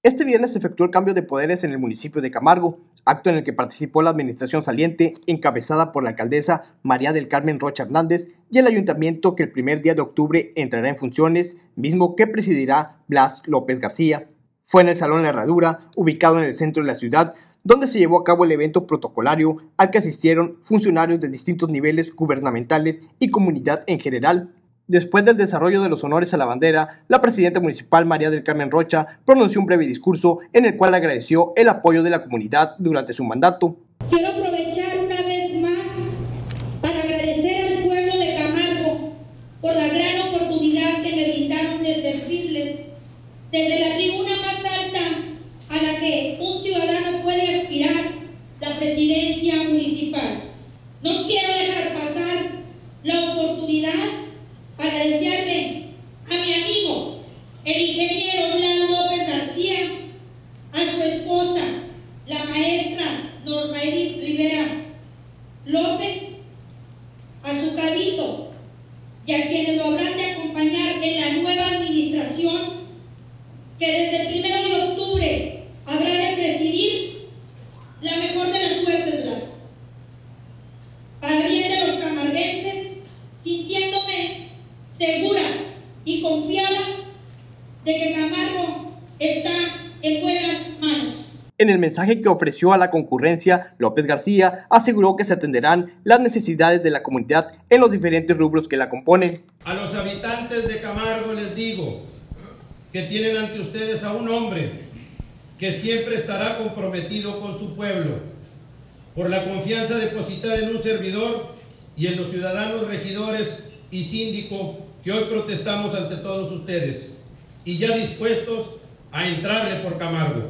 Este viernes se efectuó el cambio de poderes en el municipio de Camargo, acto en el que participó la administración saliente, encabezada por la alcaldesa María del Carmen Rocha Hernández, y el ayuntamiento, que el primer día de octubre entrará en funciones, mismo que presidirá Blas López García. Fue en el Salón La Herradura, ubicado en el centro de la ciudad, donde se llevó a cabo el evento protocolario al que asistieron funcionarios de distintos niveles gubernamentales y comunidad en general. Después del desarrollo de los honores a la bandera, la presidenta municipal María del Carmen Rocha pronunció un breve discurso en el cual agradeció el apoyo de la comunidad durante su mandato. Quiero aprovechar una vez más para agradecer al pueblo de Camargo por la gran oportunidad que me brindaron de servirles desde la tribuna más alta a la que un ciudadano puede aspirar, la presidencia municipal. No quiero dejar pasar la oportunidad para desearle a mi amigo, el ingeniero Blas López García, a su esposa, la maestra Norma Edith Rivera López, a su cabildo y a quienes lo habrán de acompañar en la nueva administración que desde el 1 de octubre habrá de presidir, la mejor de las suertes, Blas. Para bien de los camarguenses, sintiéndome segura y confiada de que Camargo está en buenas manos. En el mensaje que ofreció a la concurrencia, López García aseguró que se atenderán las necesidades de la comunidad en los diferentes rubros que la componen. A los habitantes de Camargo les digo que tienen ante ustedes a un hombre que siempre estará comprometido con su pueblo, por la confianza depositada en un servidor y en los ciudadanos regidores y síndico que hoy protestamos ante todos ustedes, y ya dispuestos a entrarle por Camargo.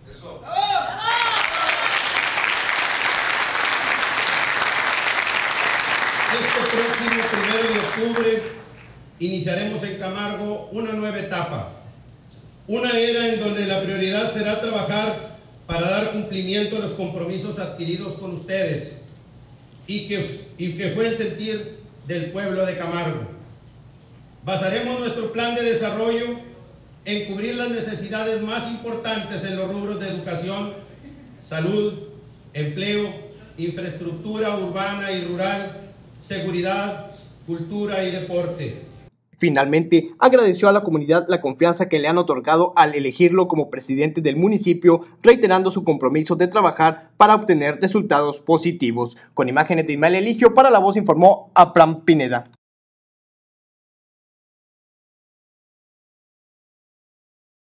Este próximo 1 de octubre iniciaremos en Camargo una nueva etapa, una era en donde la prioridad será trabajar para dar cumplimiento a los compromisos adquiridos con ustedes y que fue el sentir del pueblo de Camargo. Basaremos nuestro plan de desarrollo en cubrir las necesidades más importantes en los rubros de educación, salud, empleo, infraestructura urbana y rural, seguridad, cultura y deporte. Finalmente, agradeció a la comunidad la confianza que le han otorgado al elegirlo como presidente del municipio, reiterando su compromiso de trabajar para obtener resultados positivos. Con imágenes de Ismael Eligio, para La Voz informó Abraham Pineda.